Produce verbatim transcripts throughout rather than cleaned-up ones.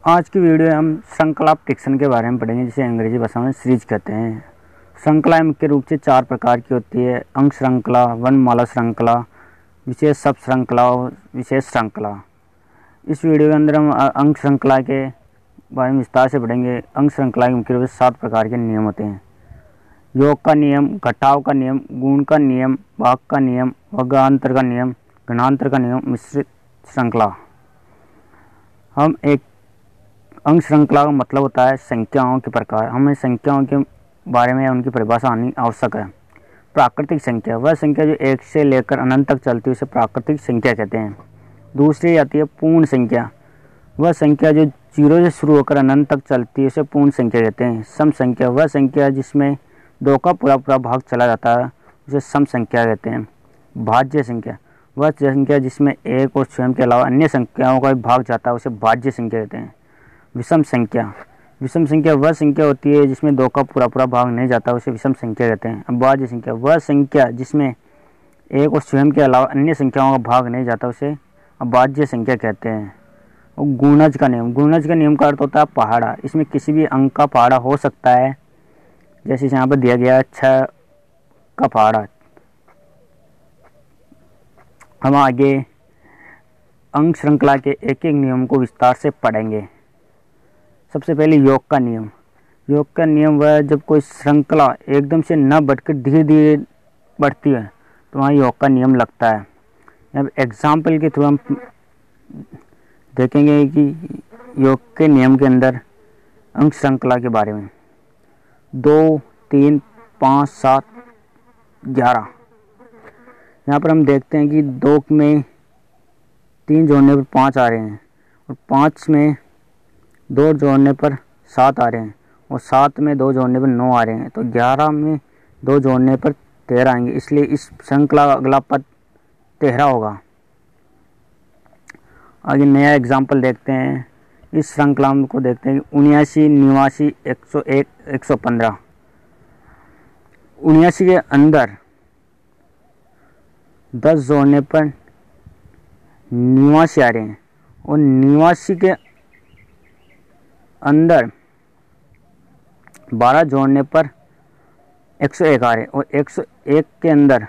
आज की वीडियो में हम श्रृंखला ऑफ डिक्शन के बारे में पढ़ेंगे, जिसे अंग्रेजी भाषा में सीरीज कहते हैं। श्रृंखलाएं मुख्य रूप से चार प्रकार की होती है: अंक श्रृंखला, वर्णमाला श्रृंखला, विशेष शब्द श्रृंखला और विशेष श्रृंखला। इस वीडियो के अंदर हम अंक श्रृंखला के बारे में विस्तार से पढ़ेंगे। अंक श्रृंखला के मुख्य रूप से सात प्रकार के नियम होते हैं: योग का नियम, घटाव का नियम, गुण का नियम, भाग का नियम, वर्गांतर का नियम, घनांतर का नियम, मिश्रित श्रृंखला। हम एक अंक श्रृंखला का मतलब होता है संख्याओं के प्रकार। हमें संख्याओं के बारे में उनकी परिभाषा आनी आवश्यक है। प्राकृतिक संख्या, वह संख्या जो एक से लेकर अनंत तक चलती है उसे प्राकृतिक संख्या कहते हैं। दूसरी आती है पूर्ण संख्या, वह संख्या जो जीरो से शुरू होकर अनंत तक चलती है उसे पूर्ण संख्या कहते हैं। सम संख्या, वह संख्या जिसमें दो का पूरा पूरा भाग चला जाता है उसे सम संख्या कहते हैं। भाज्य संख्या, वह संख्या जिसमें एक और स्वयं के अलावा अन्य संख्याओं का भी भाग जाता है उसे भाज्य संख्या कहते हैं। विषम संख्या, विषम संख्या वह संख्या होती है जिसमें दो का पूरा पूरा भाग नहीं जाता उसे विषम संख्या कहते हैं। अभाज्य संख्या, वह संख्या जिसमें एक और स्वयं के अलावा अन्य संख्याओं का भाग नहीं जाता उसे अभाज्य संख्या कहते हैं। और गुणज का नियम, गुणज का नियम का अर्थ होता है पहाड़ा। इसमें किसी भी अंक का पहाड़ा हो सकता है, जैसे यहाँ पर दिया गया है छः का पहाड़ा। हम आगे अंक श्रृंखला के एक एक नियम को विस्तार से पढ़ेंगे। सबसे पहले योग का नियम। योग का नियम वह जब कोई श्रृंखला एकदम से न बढ़कर धीरे धीरे बढ़ती है तो वहाँ योग का नियम लगता है। अब एग्जाम्पल के थ्रू हम देखेंगे कि योग के नियम के अंदर अंक श्रृंखला के बारे में। दो, तीन, पाँच, सात, ग्यारह। यहाँ पर हम देखते हैं कि दो में तीन जोड़ने पर पाँच आ रहे हैं और पाँच में दो जोड़ने पर सात आ रहे हैं और सात में दो जोड़ने पर नौ आ रहे हैं, तो ग्यारह में दो जोड़ने पर तेरह आएंगे। इसलिए इस श्रृंखला का अगला पद तेरह होगा। आगे नया एग्जाम्पल देखते हैं। इस श्रृंखला को देखते हैं कि उन्यासी, निवासी, एक सौ एक, एक सौ पंद्रह। उन्यासी के अंदर दस जोड़ने पर निवासी आ रहे हैं और निवासी के अंदर बारह जोड़ने पर एक सौ एक आ रहे हैं और एक सौ एक के अंदर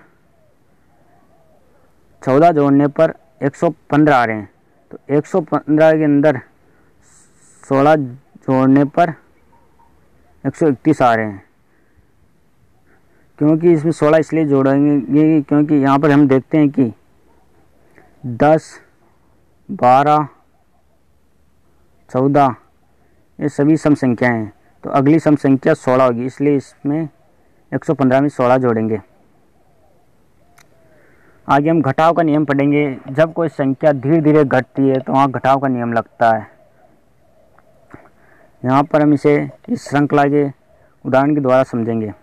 चौदह जोड़ने पर एक सौ पंद्रह आ रहे हैं, तो एक सौ पंद्रह के अंदर सोलह जोड़ने पर एक सौ इकतीस आ रहे हैं। क्योंकि इसमें सोलह इसलिए जोड़ेंगे क्योंकि यहाँ पर हम देखते हैं कि दस, बारह, चौदह ये सभी सम संख्याएं हैं, तो अगली सम संख्या सोलह होगी, इसलिए इसमें एक सौ पंद्रह में सोलह जोड़ेंगे। आगे हम घटाव का नियम पढ़ेंगे। जब कोई संख्या धीरे धीरे घटती है तो वहाँ घटाव का नियम लगता है। यहाँ पर हम इसे इस श्रृंखला के उदाहरण के द्वारा समझेंगे।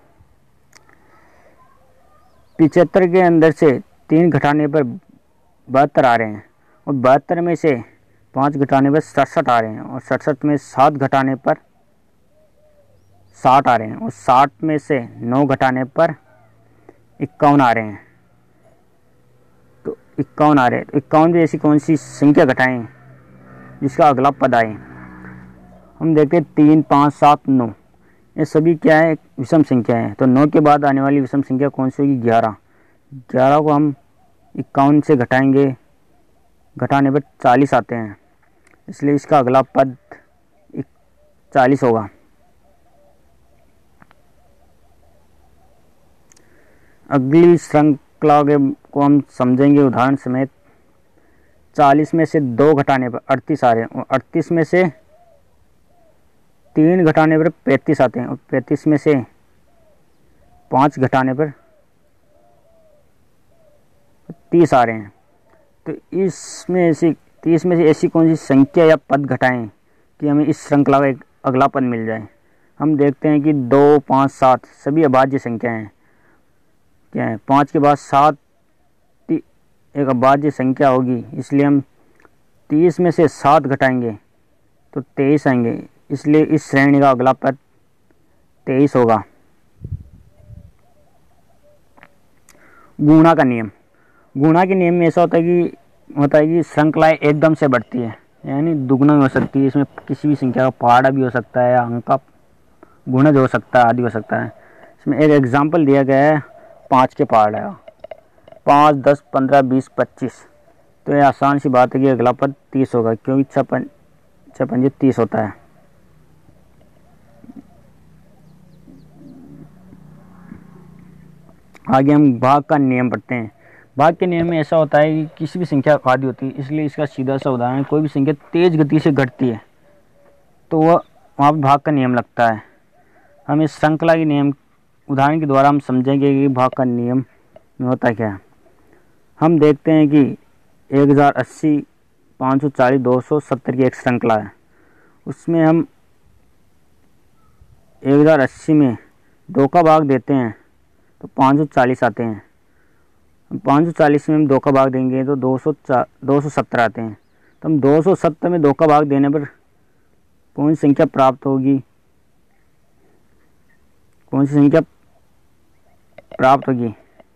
पिचहत्तर के अंदर से तीन घटाने पर बहत्तर आ रहे हैं और बहत्तर में से पाँच घटाने पर सड़सठ आ रहे हैं और सड़सठ में सात घटाने पर साठ आ रहे हैं और साठ में से नौ घटाने पर इक्यावन आ रहे हैं, तो इक्यावन आ रहे हैं। तो इक्यावन भी ऐसी कौन सी संख्या घटाएं जिसका अगला पद आए। हम देखते हैं तीन, पाँच, सात, नौ, ये सभी क्या है, विषम संख्या है। तो नौ के बाद आने वाली विषम संख्या कौन सी होगी, ग्यारह। ग्यारह को हम इक्यावन से घटाएंगे, घटाने पर चालीस आते हैं, इसलिए इसका अगला पद चालीस होगा। अगली श्रृंखला के को हम समझेंगे उदाहरण समेत। चालीस में से दो घटाने पर अड़तीस आ रहे हैं और अड़तीस में से तीन घटाने पर पैंतीस आते हैं और पैंतीस में से पाँच घटाने पर तीस आ रहे हैं। तो इसमें ऐसी तीस में से ऐसी कौन सी संख्या या पद घटाएं कि हमें इस श्रृंखला का एक अगला पद मिल जाए। हम देखते हैं कि दो, पाँच, सात सभी अभाज्य संख्या हैं। क्या है, पाँच के बाद सात एक अभाज्य संख्या होगी, इसलिए हम तीस में से सात घटाएंगे तो तेईस आएंगे, इसलिए इस श्रेणी का अगला पद तेईस होगा। गुणा का नियम, गुणा के नियम में ऐसा होता है कि होता है कि श्रृंखलाएं एकदम से बढ़ती है। यानी दुगना भी हो सकती है। इसमें किसी भी संख्या का पहाड़ा भी हो सकता है या अंक का गुणज हो सकता है, आदि हो सकता है। इसमें एक एग्जाम्पल दिया गया है पाँच के पहाड़ा, पाँच, दस, पंद्रह, बीस, पच्चीस। तो ये आसान सी बात है कि अगला पद तीस होगा, क्योंकि छप्पन छप्पन तीस होता है। आगे हम भाग का नियम पढ़ते हैं। भाग के नियम में ऐसा होता है कि किसी भी संख्या आधी होती है, इसलिए इसका सीधा सा उदाहरण, कोई भी संख्या तेज गति से घटती है तो वह वहाँ पर भाग का नियम लगता है। हम इस श्रृंखला के नियम उदाहरण के द्वारा हम समझेंगे कि भाग का नियम में होता क्या है। हम देखते हैं कि एक हज़ार अस्सी, पाँच सौ चालीस, दो सौ सत्तर की एक श्रृंखला है। उसमें हम एक हज़ार अस्सी में दो का भाग देते हैं तो पाँच सौ चालीस आते हैं। पाँच सौ चालीस में हम दो का भाग देंगे तो दो सौ दो सौ सत्तर आते हैं। तो हम दो सौ सत्तर में दो का भाग देने पर कौन सी संख्या प्राप्त होगी, कौन सी संख्या प्राप्त होगी?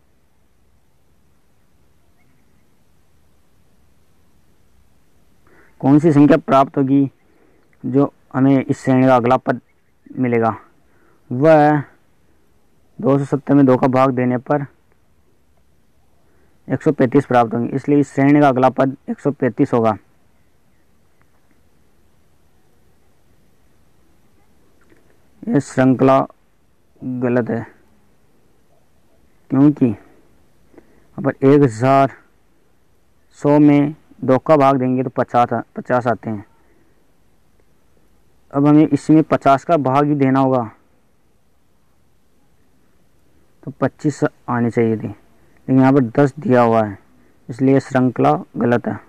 कौन सी संख्या प्राप्त होगी जो हमें इस श्रेणी का अगला पद मिलेगा? वह दो सौ सत्तर में दो का भाग देने पर एक सौ पैंतीस प्राप्त होंगे, इसलिए इस श्रेणी का अगला पद एक सौ पैंतीस होगा। यह श्रृंखला गलत है, क्योंकि यहाँ पर एक हज़ार सौ में दो का भाग देंगे तो पचास पचास आते हैं। अब हमें इसमें पचास का भाग ही देना होगा तो पच्चीस आनी चाहिए थी, लेकिन यहाँ पर दस दिया हुआ है, इसलिए श्रृंखला गलत है।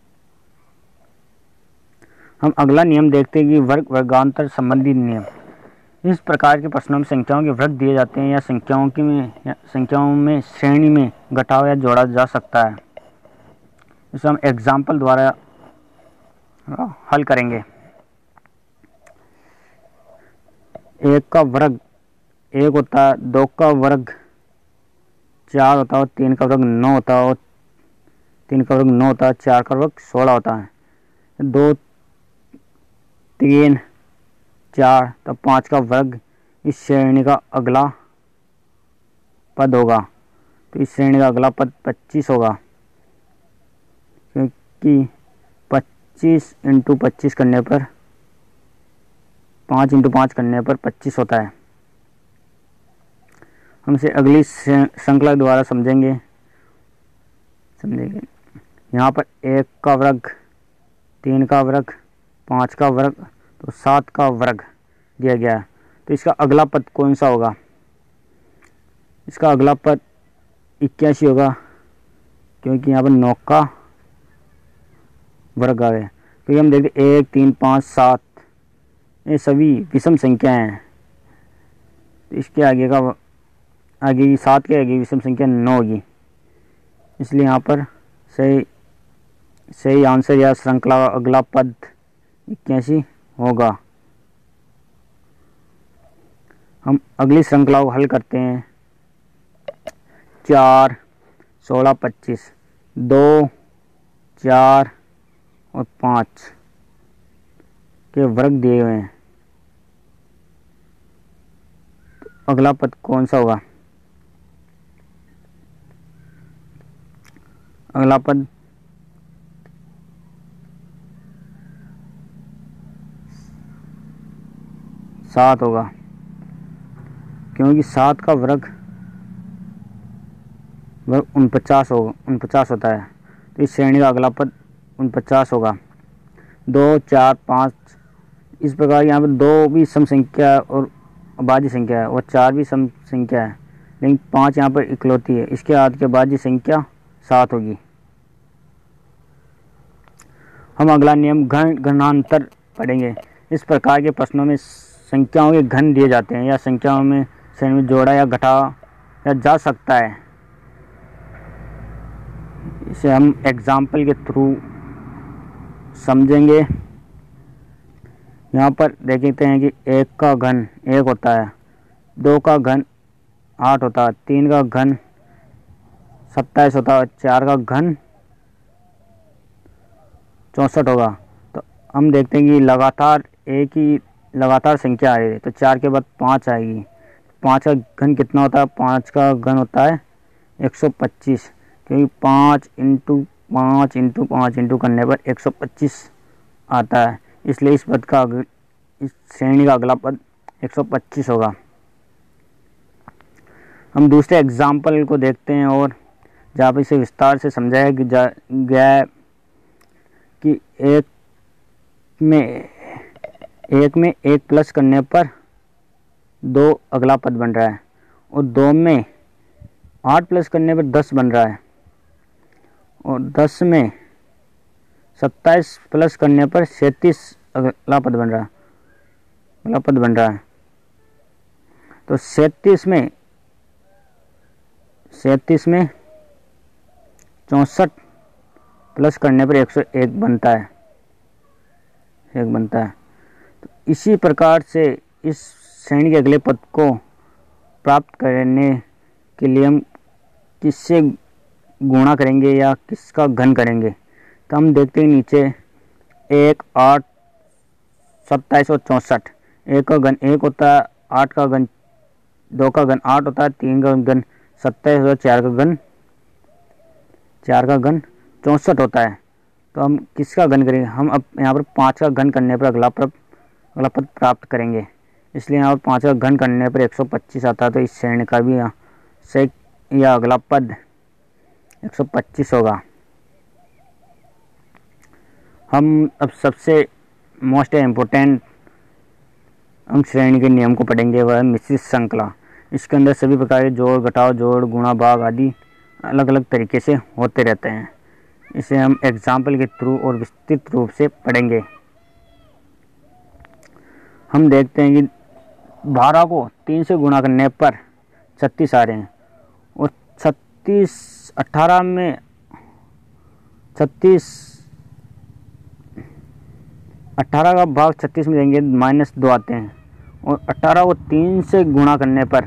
हम अगला नियम देखते हैं कि वर्ग वर्गांतर संबंधी नियम। इस प्रकार के प्रश्नों में संख्याओं के वर्ग दिए जाते हैं या संख्याओं की में या संख्याओं में श्रेणी में घटाव या जोड़ा जा सकता है। इसे हम एग्जाम्पल द्वारा हल करेंगे। एक का वर्ग एक होता है, दो का वर्ग चार होता है, तीन का वर्ग नौ होता है, तीन का वर्ग नौ होता है, चार का वर्ग सोलह होता है। दो, तीन, चार, तो पाँच का वर्ग इस श्रेणी का अगला पद होगा, तो इस श्रेणी का अगला पद पच्चीस होगा, क्योंकि पच्चीस इंटू पच्चीस करने पर पाँच इंटू पाँच करने पर पच्चीस होता है। हम इसे अगली श्रृंखला द्वारा समझेंगे समझेंगे यहाँ पर एक का वर्ग, तीन का वर्ग, पाँच का वर्ग, तो सात का वर्ग दिया गया है। तो इसका अगला पद कौन सा होगा? इसका अगला पद इक्यासी होगा, क्योंकि यहाँ पर नौ का वर्ग आ गया। क्योंकि हम देखते एक, तीन, पाँच, सात ये सभी विषम संख्याएं हैं, तो इसके आगे का आगे की सात के आगे विषम संख्या नौ होगी, इसलिए यहाँ पर सही सही आंसर या श्रृंखला का अगला पद इक्यासी होगा। हम अगली श्रृंखला को हल करते हैं। चार, सोलह, पच्चीस, दो, चार और पाँच के वर्ग दिए हुए हैं, तो अगला पद कौन सा होगा? अगला पद सात होगा, क्योंकि सात का वर्ग वर्ग उनपचास होगा उनपचास होता है, तो इस श्रेणी का अगला पद उनपचास होगा। दो, चार, पाँच, इस प्रकार यहाँ पर दो भी सम संख्या और अभाज्य संख्या है और चार भी सम संख्या है, लेकिन पाँच यहाँ पर इकलौती है, इसके बाद के बाद संख्या सात होगी। हम अगला नियम घन घनांतर पढ़ेंगे। इस प्रकार के प्रश्नों में संख्याओं के घन दिए जाते हैं या संख्याओं में श्रेणी में जोड़ा या घटाया जा सकता है। इसे हम एग्जाम्पल के थ्रू समझेंगे। यहाँ पर देखते हैं कि एक का घन एक होता है, दो का घन आठ होता है, तीन का घन सत्ताईस होता है, चार का घन चौंसठ होगा हम देखते हैं कि लगातार एक ही लगातार संख्या आ रही है, तो चार के बाद पाँच आएगी। पाँच का घन कितना होता है? पाँच का घन होता है एक सौ पच्चीस, क्योंकि पाँच इंटू पाँच इंटू पाँच इंटू करने पर एक सौ पच्चीस आता है, इसलिए इस पद का अग- इस श्रेणी का अगला पद एक सौ पच्चीस होगा। हम दूसरे एग्जाम्पल को देखते हैं और जहाँ पर इसे विस्तार से समझाया कि जा गया है कि एक में एक में एक प्लस करने पर दो अगला पद बन रहा है, और दो में आठ प्लस करने पर दस बन रहा है, और दस में सत्ताईस प्लस करने पर सैंतीस अगला पद बन रहा है अगला पद बन रहा है तो सैंतीस में सैंतीस में चौंसठ प्लस करने पर एक सौ एक बनता है एक बनता है तो इसी प्रकार से इस श्रेणी के अगले पद को प्राप्त करने के लिए हम किससे गुणा करेंगे या किसका घन करेंगे। तो हम देखते हैं नीचे एक, आठ, सत्ताईस और चौंसठ। एक का घन एक होता है, आठ का घन दो का घन आठ होता है, तीन का घन सत्ताईस और चार का घन चार का घन चौंसठ होता है। तो हम किसका घन करेंगे? हम अब यहाँ पर पाँच का घन करने पर अगला पद अगला पद प्राप्त करेंगे, इसलिए यहाँ पर पाँच का घन करने पर एक सौ पच्चीस आता है। तो इस श्रेणी का भी यहाँ से यह अगला पद एक सौ पच्चीस होगा। हम अब सबसे मोस्ट इम्पोर्टेंट अंक श्रेणी के नियम को पढ़ेंगे, वह है मिश्रित श्रृंखला। इसके अंदर सभी प्रकार के जोड़, घटाव, जोड़, गुणा, भाग आदि अलग अलग तरीके से होते रहते हैं। इसे हम एग्जाम्पल के थ्रू और विस्तृत रूप से पढ़ेंगे। हम देखते हैं कि बारह को तीन से गुणा करने पर छत्तीस आ रहे हैं, और छत्तीस अठारह में छत्तीस अठारह का भाग छत्तीस में देंगे माइनस दो आते हैं, और अठारह को तीन से गुणा करने पर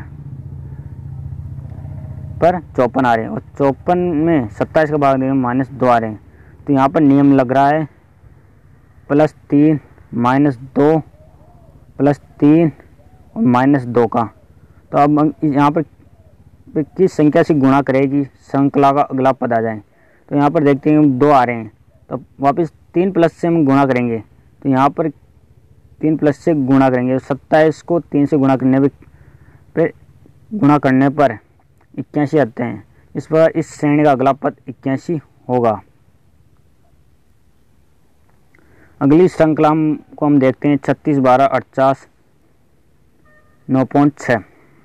पर चौपन आ रहे हैं, और चौपन में सत्ताईस का भाग देंगे माइनस दो आ रहे हैं। तो यहाँ पर नियम लग रहा है प्लस तीन माइनस दो प्लस तीन और माइनस दो का। तो अब हम यहाँ पर किस संख्या से गुणा करेगी श्रृंखला का अगला पद आ जाए। तो यहाँ पर देखते हैं हम दो आ रहे हैं, तो वापस तीन प्लस से हम गुणा करेंगे। तो यहाँ पर तीन प्लस से गुणा करेंगे, सत्ताईस को तीन से गुणा करने पर गुणा करने पर इक्यासी आते हैं। इस पर इस श्रेणी का अगला पद इक्यासी होगा। अगली श्रृंखला को हम देखते हैं छत्तीस, बारह, अड़चास, नौ पॉइंट छः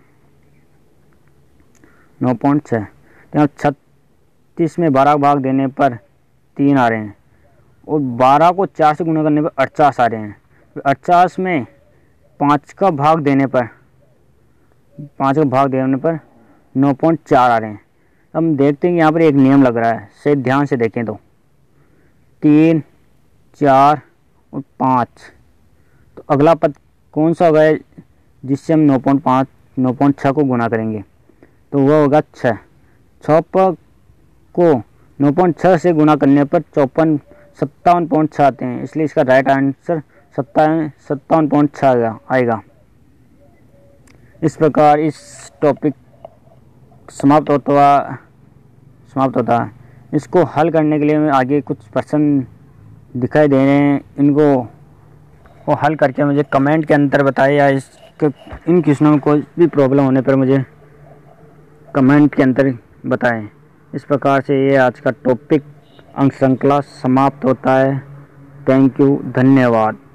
नौ पॉइंट छः यहाँ छत्तीस में बारह भाग देने पर तीन आ रहे हैं, और बारह को चार से गुणा करने पर अड़चास आ रहे हैं। अड़चास में पाँच का भाग देने पर पाँच का भाग देने पर नौ पॉइंट चार आ रहे हैं। हम देखते हैं कि यहाँ पर एक नियम लग रहा है, से ध्यान से देखें तो तीन, चार और पाँच। तो अगला पद कौन सा होगा जिससे हम नौ पॉइंट पाँच नौ पॉइंट छः को गुणा करेंगे? तो वह होगा छः। छः पर को नौ पॉइंट छः से गुणा करने पर चौपन सत्तावन पॉइंट छः आते हैं, इसलिए इसका राइट आंसर सत्तावन सत्तावन पॉइंट छः आएगा। इस प्रकार इस टॉपिक समाप्त होता हुआ समाप्त होता है। इसको हल करने के लिए मैं आगे कुछ प्रश्न दिखाई दे रहे हैं, इनको वो हल करके मुझे कमेंट के अंदर बताएं, या इस इन क्वेश्चनों में कोई भी प्रॉब्लम होने पर मुझे कमेंट के अंदर बताएं। इस प्रकार से ये आज का टॉपिक अंक श्रृंखला समाप्त होता है। थैंक यू, धन्यवाद।